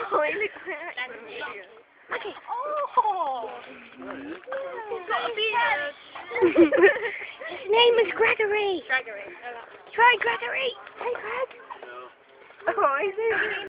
Oh, he looks Okay. Oh! His name is Gregory. Gregory. Try Gregory. Hey, Greg. Oh, is it?